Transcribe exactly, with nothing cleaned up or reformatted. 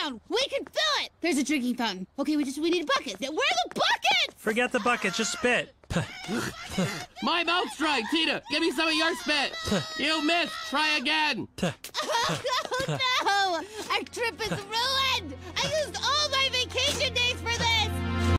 down. We can fill it. There's a drinking fountain. Okay, we just we need a bucket. Where are the buckets? Forget the bucket. Just spit. My mouth's dry. Tina, give me some of your spit. You missed. Try again. Oh, no. Our trip is ruined. I used all